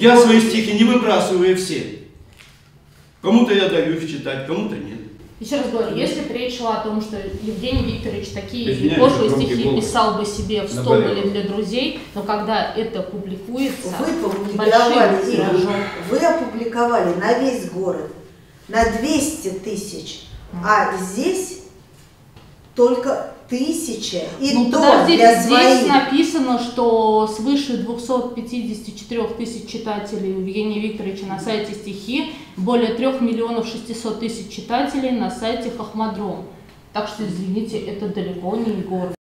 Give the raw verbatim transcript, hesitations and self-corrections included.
Я свои стихи не выбрасываю все. Кому-то я даю их читать, кому-то нет. Еще раз говорю, если бы речь шла о том, что Евгений Викторович такие Извиняюсь, пошлые громкий стихи голос. писал бы себе в стол или для друзей, но когда это публикуется, Вы опубликовали, большим Игорь, тиражом, вы опубликовали на весь город, на двести тысяч, а здесь только тысяча, и ну, то подождите, для здесь своих. написано, что свыше двухсот пятидесяти четырёх тысяч читателей у Евгения Викторовича на сайте стихи, более трёх миллионов шестисот тысяч читателей на сайте Хохмадром. Так что, извините, это далеко не город.